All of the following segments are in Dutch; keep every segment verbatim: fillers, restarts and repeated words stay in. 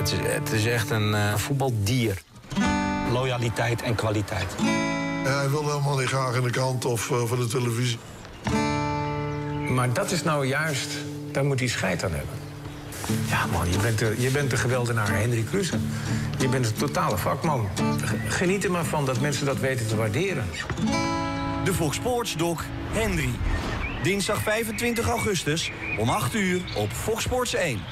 Het is, het is echt een uh, voetbaldier. Loyaliteit en kwaliteit. Ja, hij wil helemaal niet graag in de krant of uh, voor de televisie. Maar dat is nou juist, daar moet hij scheid aan hebben. Ja man, je bent de, je bent de geweldenaar Henry Kruse. Je bent een totale vakman. Geniet er maar van dat mensen dat weten te waarderen. De Fox Sports doc Henry. Dinsdag vijfentwintig augustus om acht uur op Fox Sports één.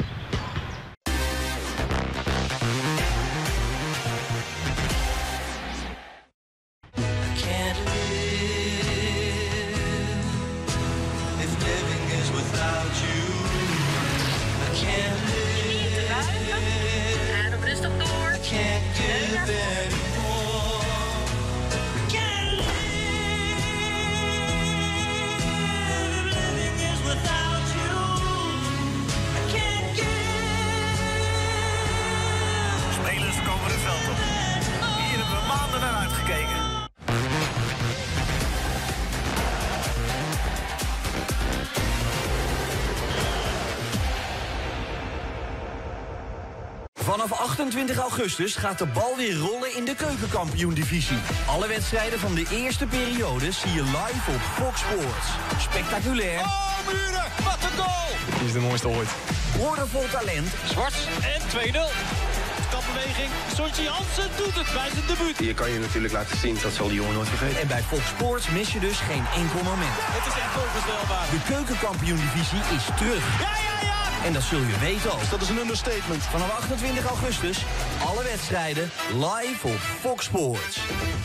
Vanaf achtentwintig augustus gaat de bal weer rollen in de keukenkampioen-divisie. Alle wedstrijden van de eerste periode zie je live op Fox Sports. Spectaculair. Oh, Muren, wat een goal! Die is de mooiste ooit. Woordenvol talent. Zwarts en twee nul. Kapbeweging. Sontje Jansen doet het bij zijn debuut. Hier kan je natuurlijk laten zien, dat zal die jongen nooit vergeten. En bij Fox Sports mis je dus geen enkel moment. Het is echt onvoorstelbaar. De keukenkampioen-divisie is terug. Ja, ja, ja! En dat zul je weten ook. Dat is een understatement. Vanaf achtentwintig augustus, alle wedstrijden live op Fox Sports.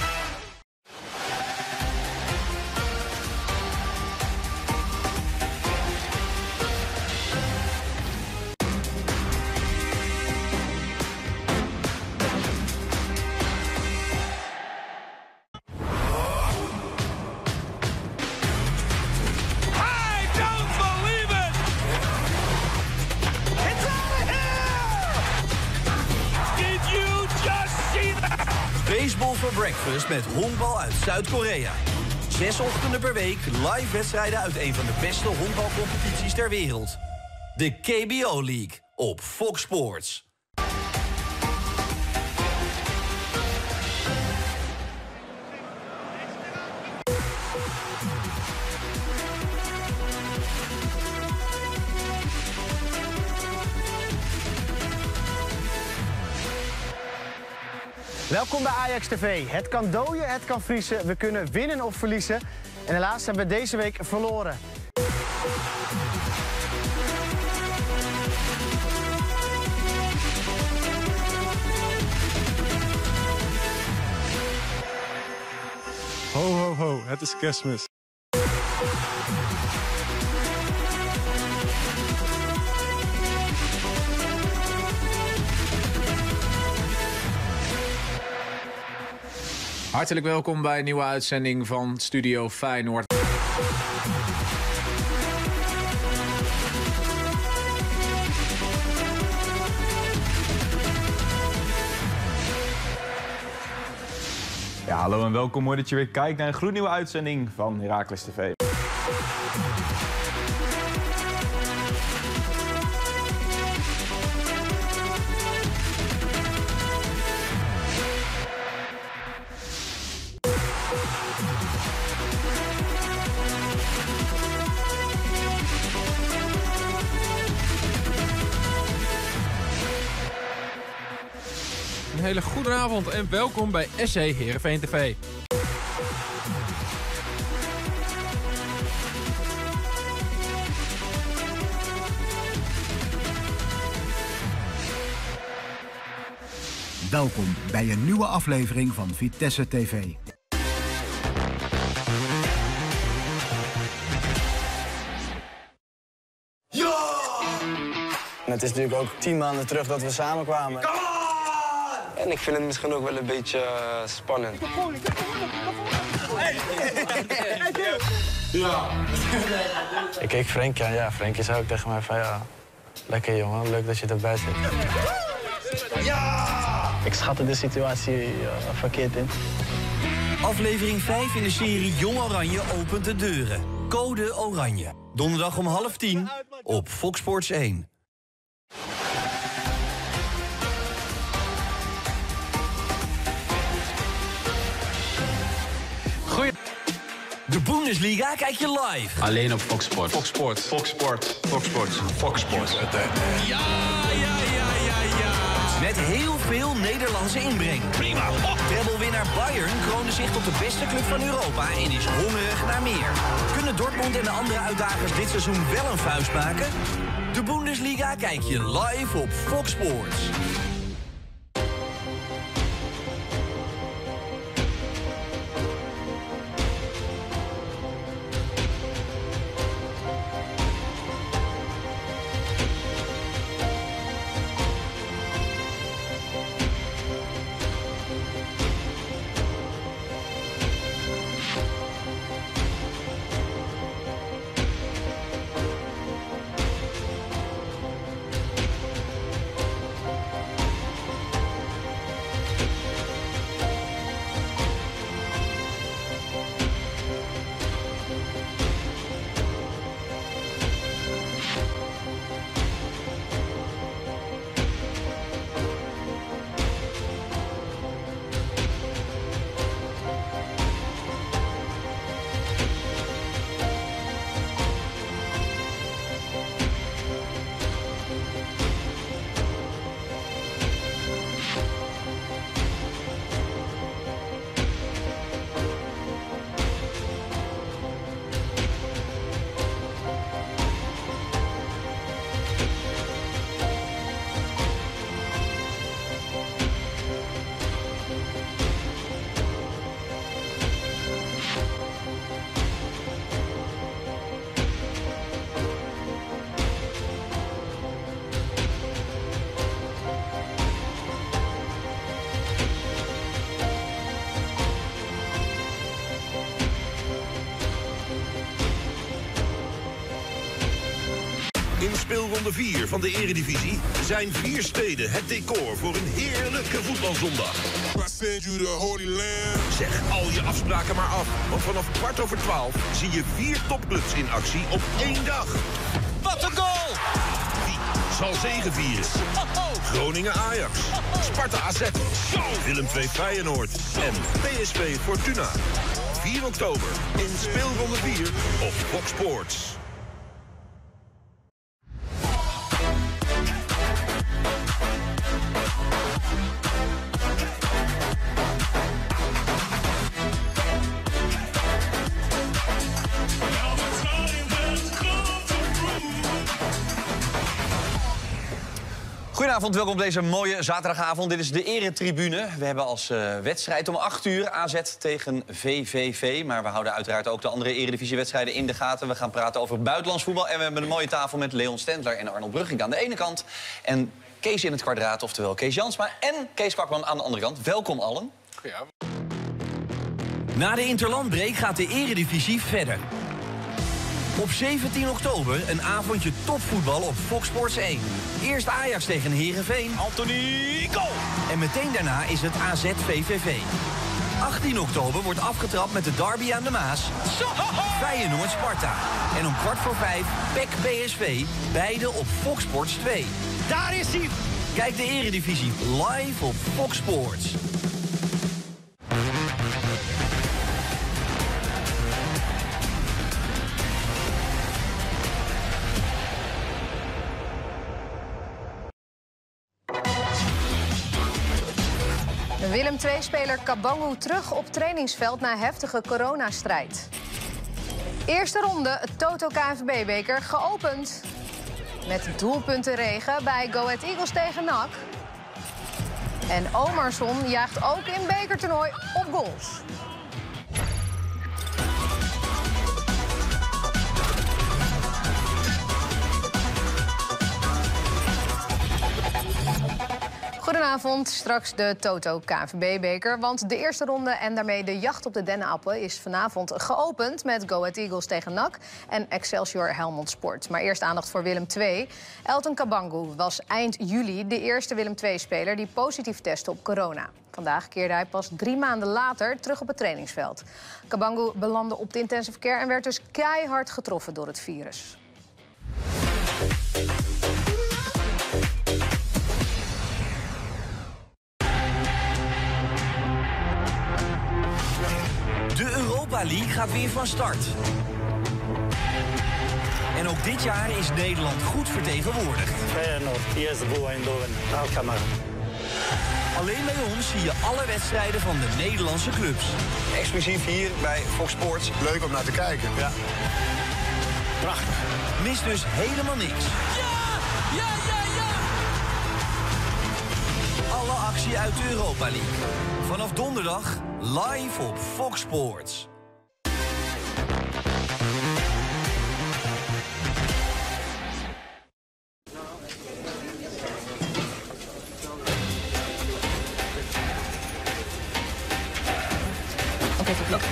Baseball for breakfast met honkbal uit Zuid-Korea. Zes ochtenden per week live wedstrijden uit een van de beste honkbalcompetities ter wereld. De K B O League op Fox Sports. Welkom bij Ajax T V. Het kan dooien, het kan vriezen. We kunnen winnen of verliezen. En helaas hebben we deze week verloren. Ho, ho, ho. Het is Kerstmis. Hartelijk welkom bij een nieuwe uitzending van Studio Feyenoord. Ja, hallo en welkom. Mooi dat je weer kijkt naar een gloednieuwe uitzending van Heracles T V. Een hele goede avond en welkom bij S C Heerenveen T V. Welkom bij een nieuwe aflevering van Vitesse T V. Ja! Het is natuurlijk ook tien maanden terug dat we samenkwamen. En ik vind het misschien ook wel een beetje uh, spannend. Ja. Ik keek Frenkie aan, ja, Frenkie zei ook tegen mij van ja, lekker jongen, leuk dat je erbij zit. Ja! Ik schatte de situatie uh, verkeerd in. Aflevering vijf in de serie Jong Oranje opent de deuren. Code Oranje. Donderdag om half tien op Fox Sports één. De Bundesliga kijk je live. Alleen op Fox Sport. Fox Sport. Fox Sport. Fox Sports. Fox Sport. Ja, ja, ja, ja, ja. Met heel veel Nederlandse inbreng. Prima. Oh. Treblewinnaar Bayern kroonde zich tot de beste club van Europa en is hongerig naar meer. Kunnen Dortmund en de andere uitdagers dit seizoen wel een vuist maken? De Bundesliga kijk je live op Fox Sports. In speelronde vier van de Eredivisie zijn vier steden het decor voor een heerlijke voetbalzondag. Zeg al je afspraken maar af, want vanaf kwart over twaalf zie je vier topclubs in actie op één dag. Wat een goal! Wie zal zegevieren? Groningen Ajax, Sparta A Z, Willem twee Feyenoord en P S V Fortuna. vier oktober in speelronde vier op Fox Sports. Goedenavond, welkom op deze mooie zaterdagavond. Dit is de Eretribune. We hebben als uh, wedstrijd om acht uur A Z tegen V V V. Maar we houden uiteraard ook de andere Eredivisiewedstrijden in de gaten. We gaan praten over buitenlands voetbal. En we hebben een mooie tafel met Leon Stendler en Arnold Brugging aan de ene kant. En Kees in het kwadraat, oftewel Kees Jansma. En Kees Kwakman aan de andere kant. Welkom allen. Goedenavond. Na de interlandbreak gaat de Eredivisie verder. Op zeventien oktober een avondje topvoetbal op Fox Sports één. Eerst Ajax tegen Heerenveen. Anthony, goal! En meteen daarna is het A Z V V V. achttien oktober wordt afgetrapt met de derby aan de Maas. Feyenoord Sparta. En om kwart voor vijf P E C P S V. Beide op Fox Sports twee. Daar is hij! Kijk de Eredivisie live op Fox Sports. Willem twee-speler Kabangu terug op trainingsveld na heftige coronastrijd. Eerste ronde, Toto K N V B-beker geopend. Met doelpuntenregen bij Go Ahead Eagles tegen N A C. En Omarsson jaagt ook in bekertoernooi op goals. Goedenavond, straks de Toto K N V B-beker. Want de eerste ronde en daarmee de jacht op de dennenappen is vanavond geopend met Go Ahead Eagles tegen N A C en Excelsior Helmond Sport. Maar eerst aandacht voor Willem twee. Elton Kabangu was eind juli de eerste Willem twee-speler die positief testte op corona. Vandaag keerde hij pas drie maanden later terug op het trainingsveld. Kabangu belandde op de intensive care en werd dus keihard getroffen door het virus. Europa League gaat weer van start. En ook dit jaar is Nederland goed vertegenwoordigd. Feyenoord, P S V Eindhoven, Alkmaar. Alleen bij ons zie je alle wedstrijden van de Nederlandse clubs. Exclusief hier bij Fox Sports. Leuk om naar te kijken. Ja. Prachtig. Mis dus helemaal niks. Ja! Ja, ja, ja! Alle actie uit de Europa League. Vanaf donderdag live op Fox Sports. Oké, okay, klok.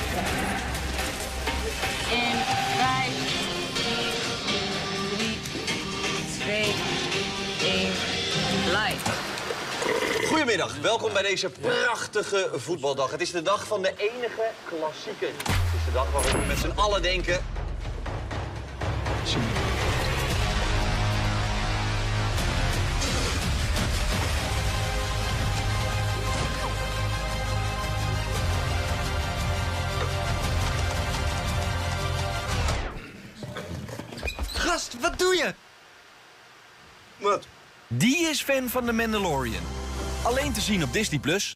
In vijf, drie, twee, één, live. Goedemiddag, welkom bij deze prachtige voetbaldag. Het is de dag van de enige klassieker. Het is de dag waarop we met z'n allen denken... Gast, wat doe je? Wat? Die is fan van The Mandalorian. Alleen te zien op Disney plus.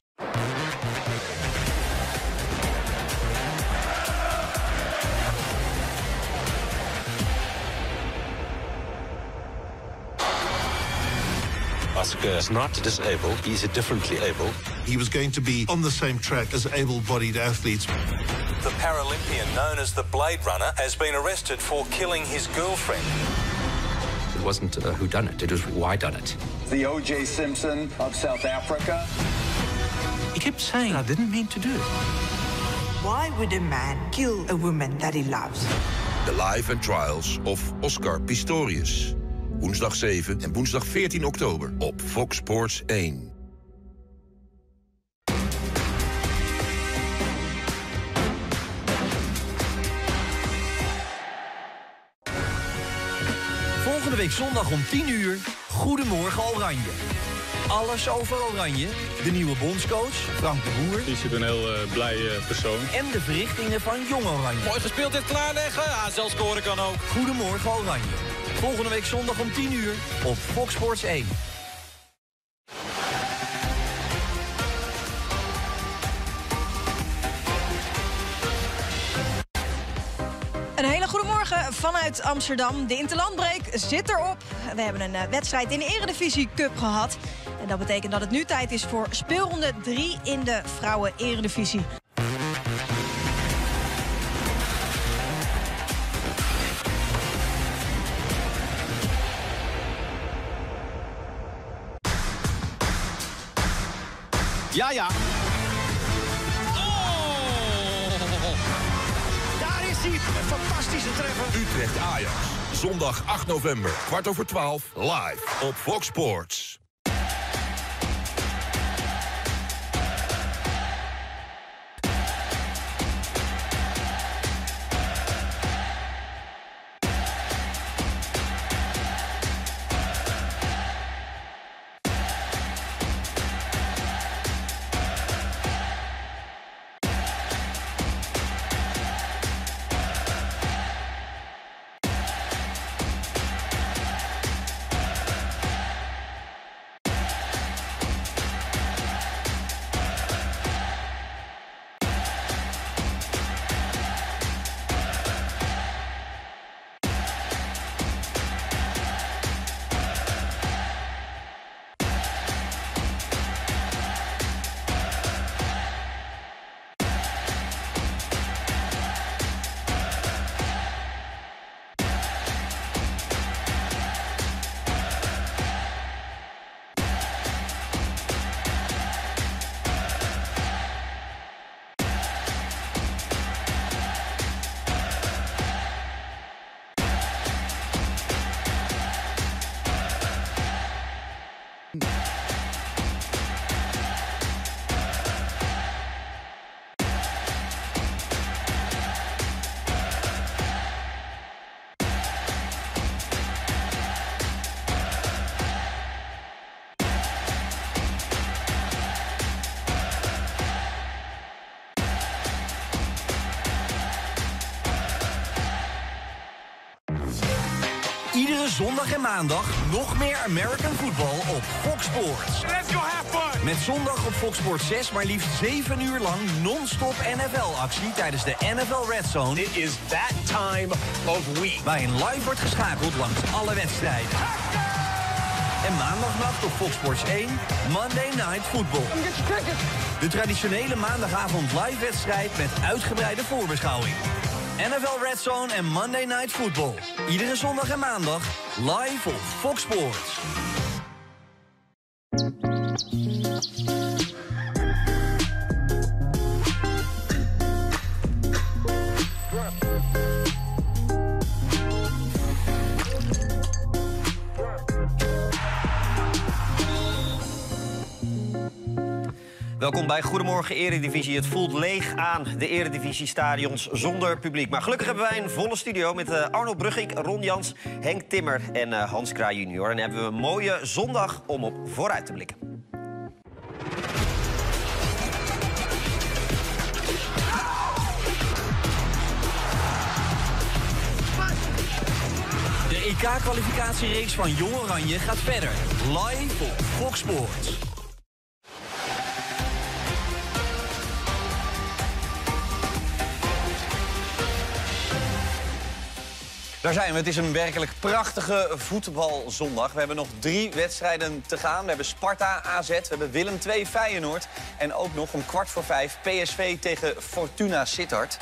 Asuka is not disabled, he's differently able. He was going to be on the same track as able-bodied athletes. The Paralympian known as the Blade Runner has been arrested for killing his girlfriend. It wasn't uh, who done it, it was why done it. The O J Simpson of South Africa. He kept saying I didn't mean to do it. Why would a man kill a woman that he loves? The Life and Trials of Oscar Pistorius. Woensdag zeven en woensdag veertien oktober op Fox Sports één. Volgende week zondag om tien uur, Goedemorgen Oranje. Alles over Oranje, de nieuwe bondscoach, Frank de Boer. Die is een heel uh, blij uh, persoon. En de verrichtingen van Jong Oranje. Mooi gespeeld, dit klaarleggen. Ja, zelfs scoren kan ook. Goedemorgen Oranje. Volgende week zondag om tien uur op Fox Sports één. Een hele goede morgen vanuit Amsterdam. De Interlandbreak zit erop. We hebben een uh, wedstrijd in de Eredivisie Cup gehad. En dat betekent dat het nu tijd is voor speelronde drie in de Vrouwen Eredivisie. Ja, ja. Een fantastische treffer. Utrecht Ajax. Zondag acht november, kwart over twaalf, live op Fox Sports. Iedere zondag en maandag nog meer American football op Fox Sports. Let's go have fun! Met zondag op Fox Sports zes maar liefst zeven uur lang non-stop N F L-actie tijdens de N F L Red Zone. It is that time of week. Waarin live wordt geschakeld langs alle wedstrijden. En maandagnacht op Fox Sports één, Monday Night Football. De traditionele maandagavond live-wedstrijd met uitgebreide voorbeschouwing. N F L Red Zone en Monday Night Football. Iedere zondag en maandag live op Fox Sports. Welkom bij Goedemorgen Eredivisie. Het voelt leeg aan, de Eredivisie-stadions zonder publiek. Maar gelukkig hebben wij een volle studio met uh, Arno Bruggink, Ron Jans, Henk Timmer en uh, Hans Kraai junior. En hebben we een mooie zondag om op vooruit te blikken. De E K-kwalificatiereeks van Jong Oranje gaat verder. Live op Fox Sports. Daar zijn we. Het is een werkelijk prachtige voetbalzondag. We hebben nog drie wedstrijden te gaan. We hebben Sparta, A Z, we hebben Willem twee, Feyenoord. En ook nog om kwart voor vijf P S V tegen Fortuna Sittard.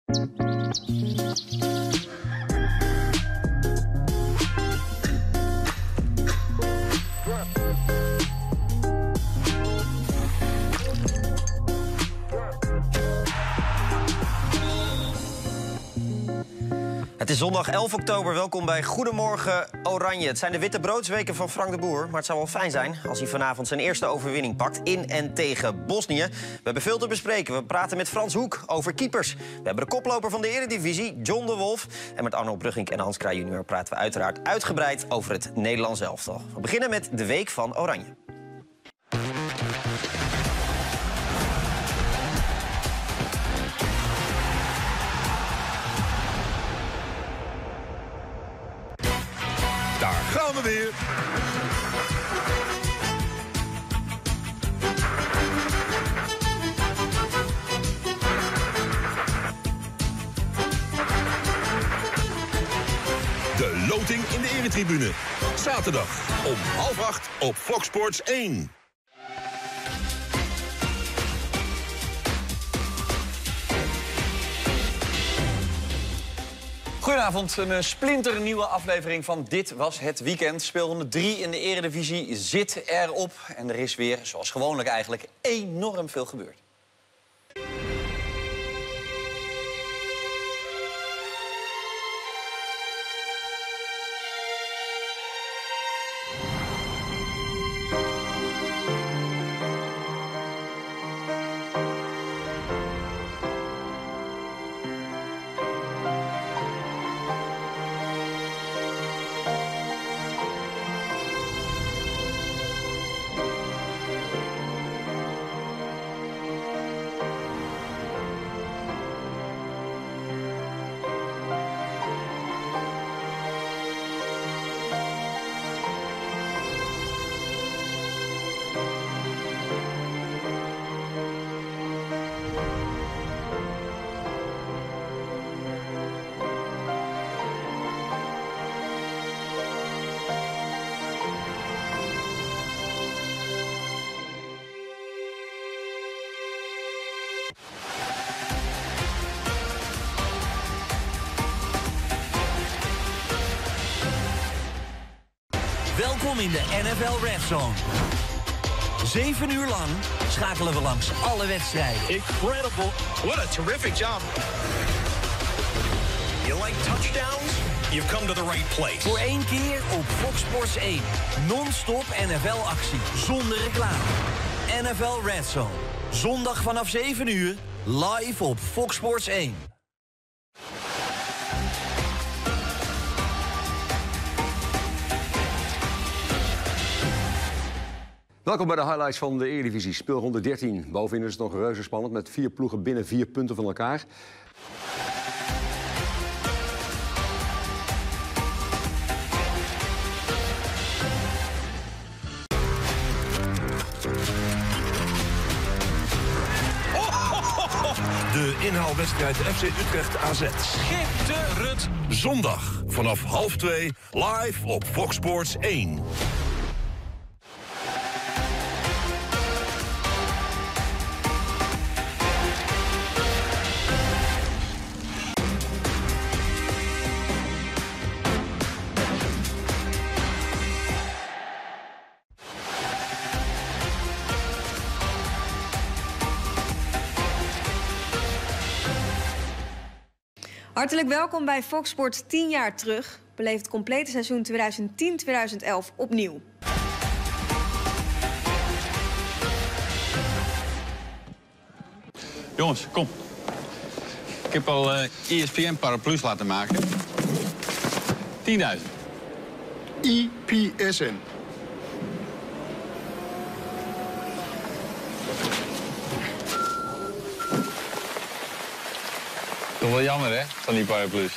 Het is zondag elf oktober. Welkom bij Goedemorgen Oranje. Het zijn de witte broodsweken van Frank de Boer. Maar het zou wel fijn zijn als hij vanavond zijn eerste overwinning pakt in en tegen Bosnië. We hebben veel te bespreken. We praten met Frans Hoek over keepers. We hebben de koploper van de Eredivisie, John de Wolf. En met Arno Bruggink en Hans Kraai junior praten we uiteraard uitgebreid over het Nederlands elftal. We beginnen met de Week van Oranje. Daar gaan we weer. De loting in de Eretribune. Zaterdag om half acht op Fox Sports één. Goedenavond, een splinternieuwe aflevering van Dit Was Het Weekend. Speelronde drie in de Eredivisie zit erop. En er is weer, zoals gewoonlijk eigenlijk, enorm veel gebeurd. Welkom in de N F L Red Zone. Zeven uur lang schakelen we langs alle wedstrijden. Incredible. What a terrific job. You like touchdowns? You've come to the right place. Voor één keer op Fox Sports één. Non-stop N F L-actie, zonder reclame. N F L Red Zone. Zondag vanaf zeven uur, live op Fox Sports één. Welkom bij de highlights van de Eredivisie. Speelronde dertien. Bovenin is het nog reuze spannend met vier ploegen binnen vier punten van elkaar. De inhaalwedstrijd F C Utrecht A Z. Schitterend. Zondag vanaf half twee live op Fox Sports één. Hartelijk welkom bij Fox Sports tien jaar terug. Beleef het complete seizoen tweeduizend tien tweeduizend elf opnieuw. Jongens, kom. Ik heb al uh, E S P N paraplu's laten maken. tienduizend. I P S N. Toch wel jammer, hè, van die paraplu's.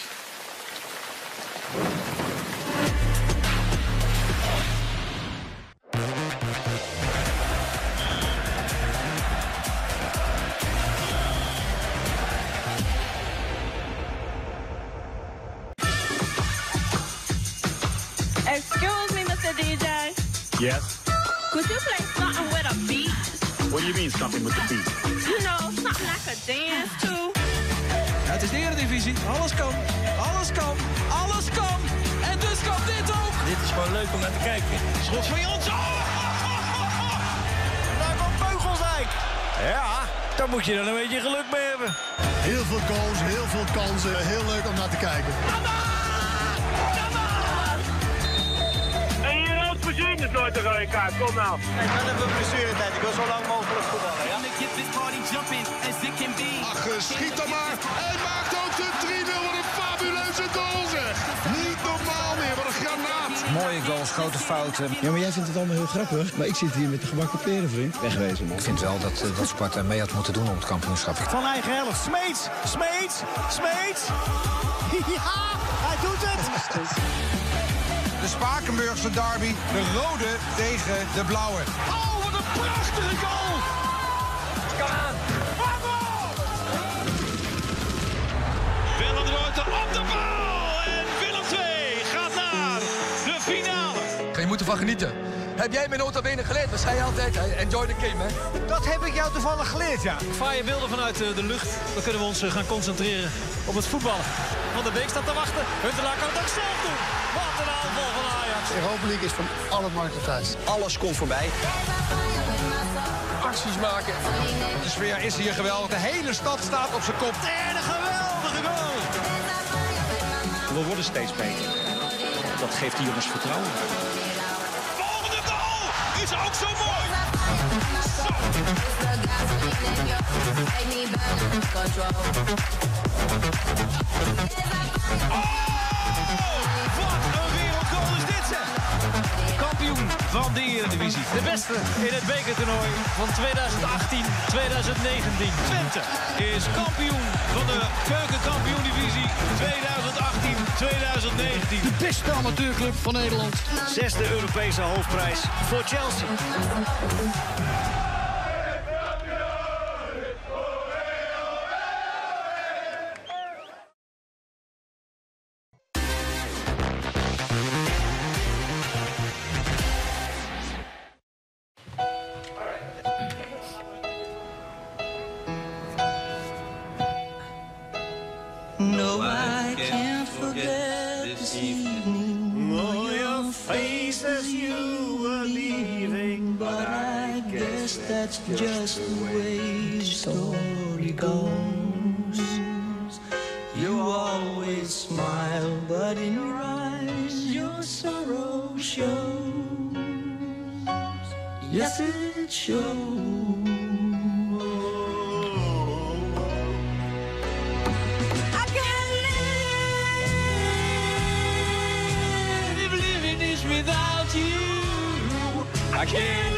Excuse me, Mister D J. Yes? Could you play something with a beat? What do you mean, something with the beat? You know, something I could dance to. Het is de Eredivisie. Alles kan. Alles kan. Alles kan. En dus kan dit ook. Dit is gewoon leuk om naar te kijken. Schot van Jans. Oh! Daar komt Beugelsdijk. Ja, daar moet je dan een beetje geluk mee hebben. Heel veel goals, heel veel kansen. Heel leuk om naar te kijken. En hier rood voorzien is nooit een rode kaart. Kom nou. Ik ben even blessuretijd. Ik wil zo lang mogelijk voetballen. Ja? Ach, schiet dan maar. Hij maakt ook de drie nul. Wat een fabuleuze goal, zeg. Niet normaal meer. Wat een granaat. Mooie goals, grote fouten. Ja, maar jij vindt het allemaal heel grappig. Maar ik zit hier met de gebakken peren, vriend. Wegwezen, man. Ik vind wel dat, uh, dat Sparta mee had moeten doen om het kampioenschap. Van eigen helft. Smeets. Smeets. Smeets. Ja, hij doet het. De Spakenburgse derby. De rode tegen de blauwe. Oh, wat een prachtige goal. Kom aan. Willem de Ruiter op de bal. En Willem twee gaat naar de finale. Je moet ervan genieten. Heb jij mijn nota bene geleerd? Dat zei je altijd. Enjoy the game, hè? Dat heb ik jou toevallig geleerd, ja. Fraaie beelden vanuit de lucht. Dan kunnen we ons gaan concentreren op het voetballen. Van der Beek staat te wachten. Huntelaar kan het ook zelf doen. Wat een aanval van Ajax. De Europa League is van alle markten thuis. Alles komt voorbij. Acties maken. De sfeer is hier geweldig. De hele stad staat op zijn kop. En een geweldige goal. We worden steeds beter. Dat geeft die jongens vertrouwen. Volgende goal is ook zo mooi. Zo. Oh, wat een wereldgoal is dit, zeg. Kampioen van de Eredivisie. De beste in het bekertoernooi van tweeduizend achttien tweeduizend negentien. Twente is kampioen van de keukenkampioen-divisie tweeduizend achttien tweeduizend negentien. De beste amateurclub van Nederland. Zesde Europese hoofdprijs voor Chelsea. No, I can't forget this evening. All your faces you were leaving, but I guess that's just the way the story goes. You always smile, but in your eyes your sorrow shows. Yes, it shows. Without you, I can't